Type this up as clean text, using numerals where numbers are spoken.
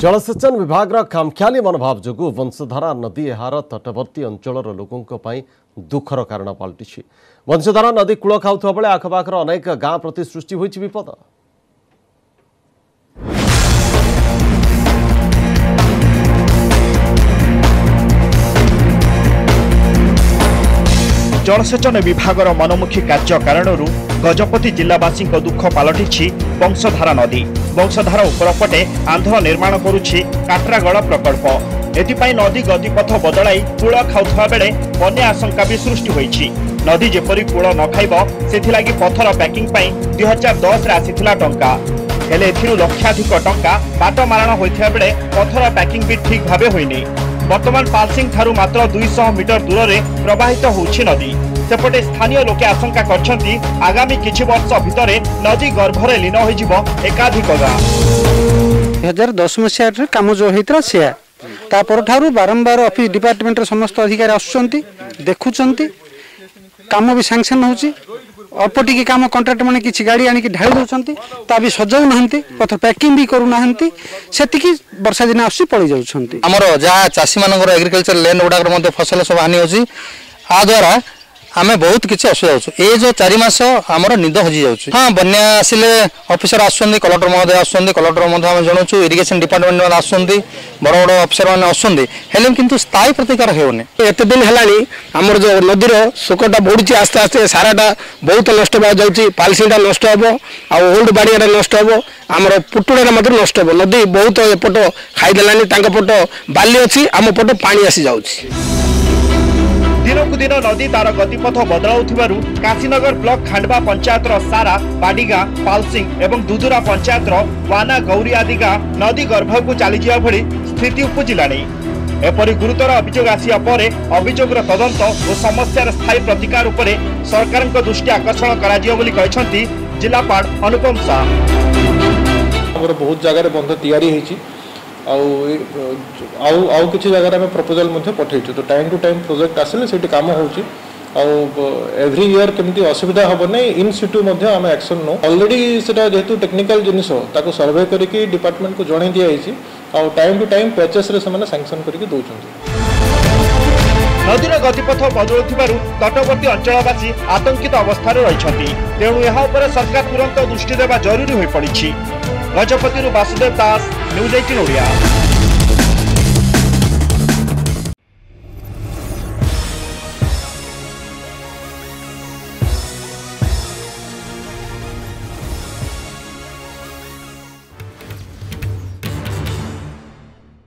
जलसेचन विभाग खामख्याली मनोभाव जो वंशधारा नदी यार तटवर्ती अंचल लोकों दुखर कारण पलटि। वंशधारा नदी कूल खाऊा बेले आखपाखर अनेक गाँ प्रति सृष्टि होइछि विपद। जलसेचन विभागर मनमुखी कार्य कारण गजपति जिलावासी दुख पलटि वंशधारा नदी। वंशधारा उपरपटे आंध्र निर्माण करुछि काट्रागड़ प्रकल्प। एथिपाई नदी गतिपथ बदलाई कूल खाऊा बेले बन्या आशंका भी सृष्टि होइछि। नदी जेपरी कूल न खाइब सेथिलागि पथर पैकिंग पई 2010 रे आसीथिला टंका, हेले एथिरु लक्षाधिक टंका बाट मारण होइथिया बेले पथर पैकिंग भी ठीक भाबे होइनी। वर्तमान पालसिंग थारु मात्र 200 मीटर दूर में प्रवाहित होउछि नदी। सेपटे स्थानीय लोके आशंका करछन्ति आगामी किछि वर्ष भितरे नदी गर्भरे लीन होइजिब एकाधिक गाँ। 2010 मसीह काम जो होइतरा से तापर ठारु बारंबार ऑफिस डिपार्टमेंट समस्त अधिकारी आसुचंती देखुचंती काम भी सैंक्शन होउछि। अल्पटी काम कंट्राक्ट मैंने किसी गाड़ी आनिक ढाई दौरान ता भी सजाऊ ना पथर पैकिंग भी करूना से वर्षा दिन आस पड़ जामर जहाँ चाषी मान एग्रिकल्चर लैंड गुड़ाक फसल सब हानि होची आ द्वारा आम बहुत किसी असुविधा हो। ये जो 4 मास आमर निद हजि जाऊँ। हाँ बन्या आसिले ऑफिसर आसुँच कलेक्टर महोदय आसुँच कलेक्टर आम जनाऊँ इरिगेशन डिपार्टमेंट आसुँच बड़ बड़ ऑफिसर मैंने आसुँच किंतु स्थायी प्रतिकार होने एत दिन है आमर जो नदीर शोकटा बढ़ुची आस्ते आस्ते साराटा बहुत नष्ट जाऊँगी। पालसिंगटा नष्ट हे ओल्ड बाड़िया नष्ट हे आमर पुटुड़ा नष्ट हे। नदी बहुत एपट खाईदेलानी पट बाली अच्छी आम पट पानी आसी जाऊँगी। दिनकु दिन नदी तार गतिपथ बदलाउथिबारु काशीनगर ब्लॉक खांडवा पंचायत सारा बाडीगा पालसिंग एवं दुदुरा पंचायत वाना गौरी आदि गाँ नदी गर्भकु चली जा भली स्थिति उपजिलानी। एपरि गुरुतर अभियोग आसिया परे अभियोगर तदंत और समस्यार स्थायी प्रतिकार उपरे सरकारक दृष्टि आकर्षण करा जियो बोली कहछन्ति जिलापाल अनुपम शाह। बहुत जगह बंध तैयारी होइछि आउ किसी जगह आम प्रपोजल पठेचु। तो टाइम टू टाइम प्रोजेक्ट आसिले से काम होची एवरी ईयर केमती असुविधा हम ना इन सिटू आम एक्शन नो ऑलरेडी सेटा जेहेतु टेक्निकल जिनिस ताको सर्वे करके डिपार्टमेंट को जणै दिया टाइम टू टाइम पैचेस रे से सैंक्शन करके दौरान। नदीर गतिपथ बदलुथिबारु तटवर्ती अंचलवासी आतंकित अवस्था रही। तेणु यह उपर सरकार तुरंत दृष्टि देवा जरूरी हो पड़ी। गजपति वासुदेव दास, न्यूज 18 ओडिया।